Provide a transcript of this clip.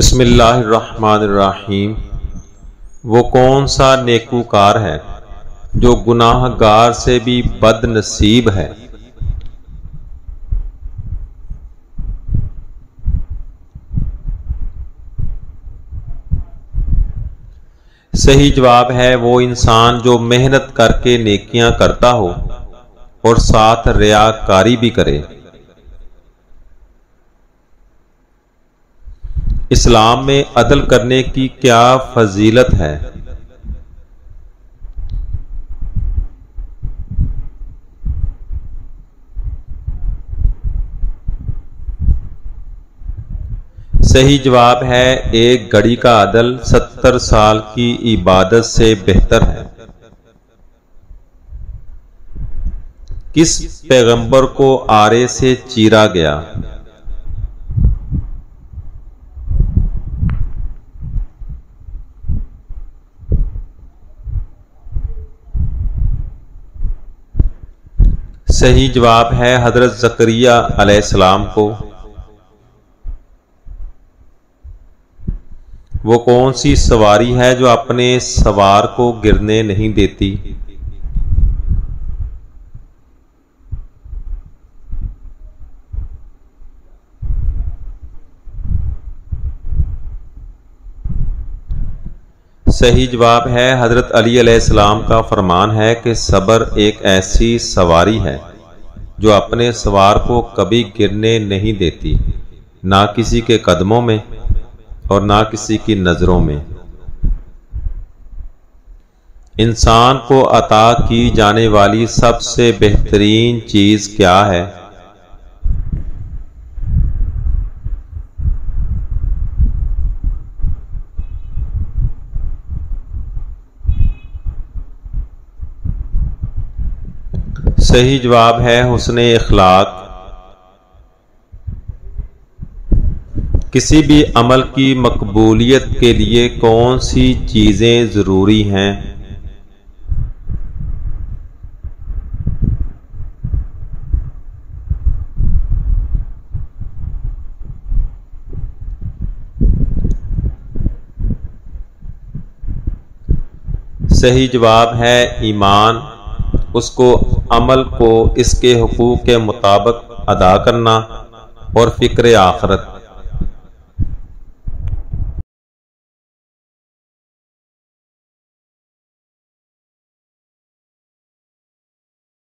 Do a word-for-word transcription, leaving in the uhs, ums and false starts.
بسم اللہ الرحمن الرحیم۔ وہ کون سا نیکوکار ہے جو گناہ گار سے بھی بد نصیب ہے؟ صحیح جواب ہے وہ انسان جو محنت کر کے نیکیاں کرتا ہو اور ساتھ ریاکاری بھی کرے۔ اسلام میں عدل کرنے کی کیا فضیلت ہے؟ صحیح جواب ہے ایک گھڑی کا عدل ستر سال کی عبادت سے بہتر ہے۔ کس پیغمبر کو آرے سے چیرا گیا؟ صحیح جواب ہے حضرت زکریہ علیہ السلام کو۔ وہ کون سی سواری ہے جو اپنے سوار کو گرنے نہیں دیتی؟ صحیح جواب ہے حضرت علی علیہ السلام کا فرمان ہے کہ صبر ایک ایسی سواری ہے جو اپنے سوار کو کبھی گرنے نہیں دیتی، نہ کسی کے قدموں میں اور نہ کسی کی نظروں میں۔ انسان کو عطا کی جانے والی سب سے بہترین چیز کیا ہے؟ صحیح جواب ہے حسن اخلاق۔ کسی بھی عمل کی مقبولیت کے لیے کون سی چیزیں ضروری ہیں؟ صحیح جواب ہے ایمان، اس کو عمل کو اس کے حقوق کے مطابق ادا کرنا اور فکر آخرت۔